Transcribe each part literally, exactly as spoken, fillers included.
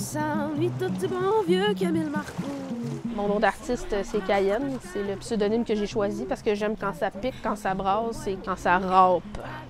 s'ennuie tout du bon vieux Camille Marcoux. Mon nom d'artiste, c'est Cayenne. C'est le pseudonyme que j'ai choisi parce que j'aime quand ça pique, quand ça brasse et quand ça râpe.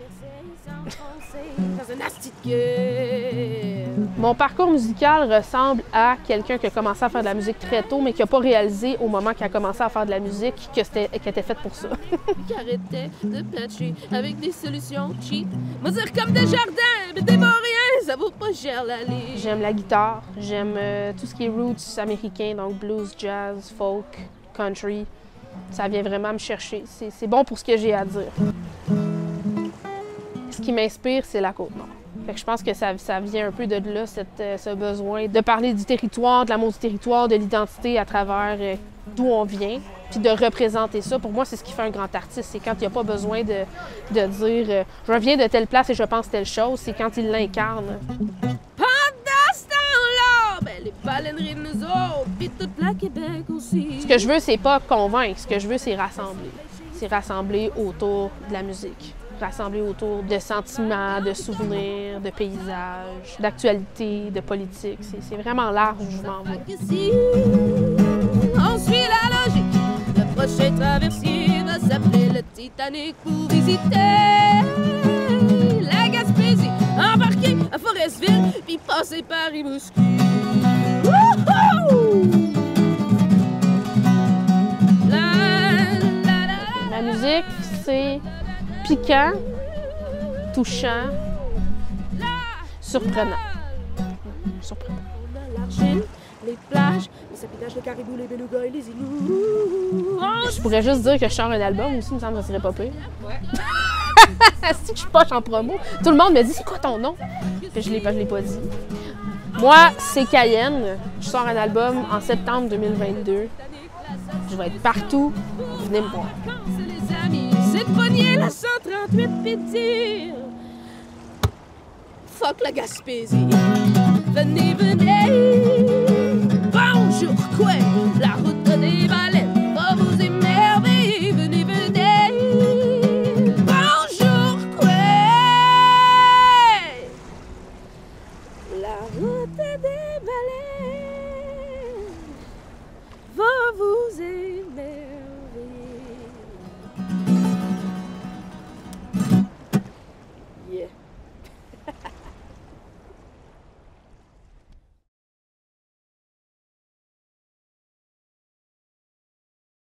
Mon parcours musical ressemble à quelqu'un qui a commencé à faire de la musique très tôt, mais qui n'a pas réalisé au moment qu'il a commencé à faire de la musique que c'était qu'elle était faite pour ça. Qui arrêtait de patcher avec des solutions cheap. Me dire comme des jardins, mais des rien, ça vaut pas cher l'aller. J'aime la guitare, j'aime euh, tout ce qui est roots américain, donc blues, jazz, folk, country. Ça vient vraiment me chercher. C'est bon pour ce que j'ai à dire. Ce qui m'inspire, c'est la Côte-Nord. Fait que je pense que ça, ça vient un peu de là, cette, ce besoin de parler du territoire, de l'amour du territoire, de l'identité à travers euh, d'où on vient, puis de représenter ça. Pour moi, c'est ce qui fait un grand artiste. C'est quand il n'y a pas besoin de, de dire euh, « je viens de telle place et je pense telle chose », c'est quand il l'incarne. Pendant ce temps-là, ben, les baleineries de nous autres, puis toute la Québec aussi. Ce que je veux, c'est pas convaincre. Ce que je veux, c'est rassembler. C'est rassembler autour de la musique. Rassemblés autour de sentiments, de souvenirs, de paysages, d'actualité, de politique. C'est vraiment large où je m'en vais. Si on suit la logique, le prochain traversier va s'appeler le Titanic pour visiter la Gaspésie, embarquer à Forestville, puis passer par Rimouski. La musique, c'est piquant, touchant, surprenant. Surprenant. L'argile, les plages, les sapinages, le caribou, les belugas et les igloo. Je pourrais juste dire que je sors un album aussi, il me semble que ça serait pas pire. Ouais. C'est que je suis poche en promo. Tout le monde me dit « c'est quoi ton nom? » Puis je l'ai pas, je l'ai pas dit. Moi, c'est Cayenne. Je sors un album en septembre deux mille vingt-deux. Je vais être partout. Venez me voir. C'est de pogner la cent trente-huit pis dire fuck la Gaspésie. Venez, venez. Bonjour, quoi? La route